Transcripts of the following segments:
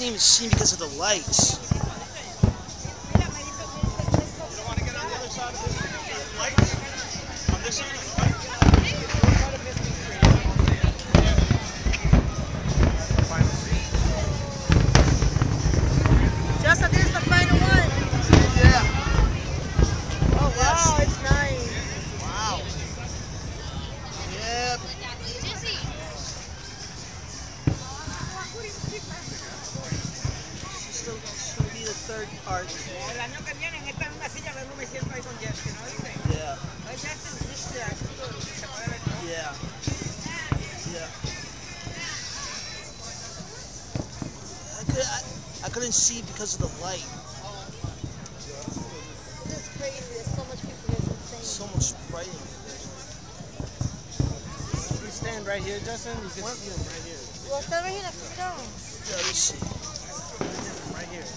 can't even see because of the lights. You don't want to get on the other side of this lights? On this side of the lights? Justin, this is the final one. Yeah. Oh wow, it's nice. Wow. Yep. She'll be the third part. El año que viene en esta misma silla no me siento ahí con Justin, ¿no viste? Yeah. No es Justin, es se puede ver todo. Yeah. Yeah. I couldn't see because of the light. This is crazy. There's so much people. It's insane. So much writing. You stand right here, Justin. You can see him right here. Well, está right here, aquí está. Yeah, let's see. Right here.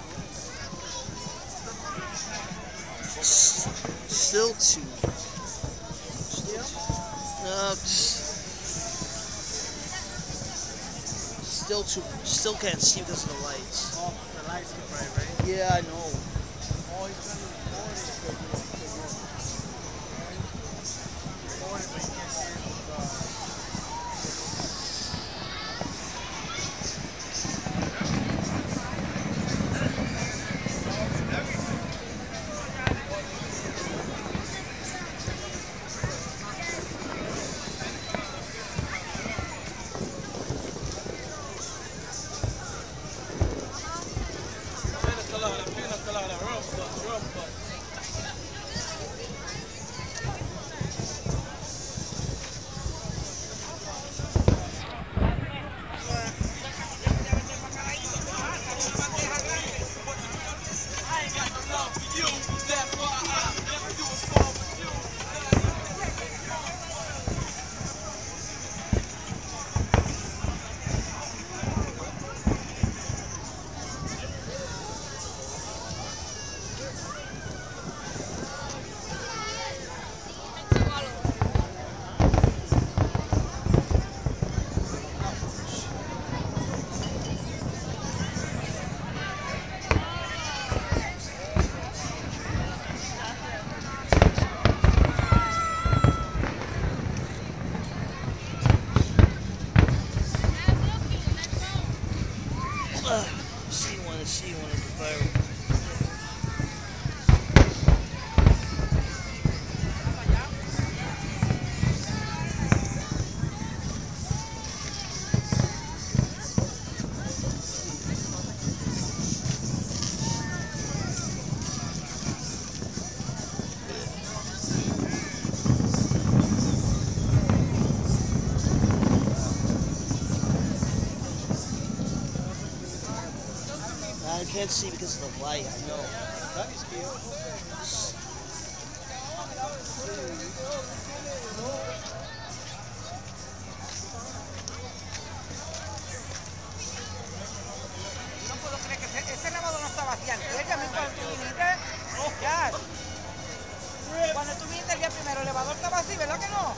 Still two. No. Still two. Still can't see because of the lights. Oh, the lights too bright, right? Yeah, I know. Oh, he's trying to record it. Record it, but you can't see it. See one of the viral. I can't see because of the light, I know. No puedo creer que ese lavado no está vacío. Y ella mismo cuando tú viniste, ya. Cuando tú viniste el día primero, el elevador estaba así, ¿verdad que no?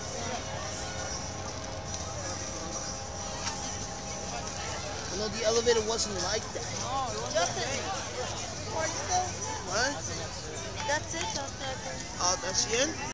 No, the elevator wasn't like that. No, Justin, are you still? What? That's it, Justin. That's the end?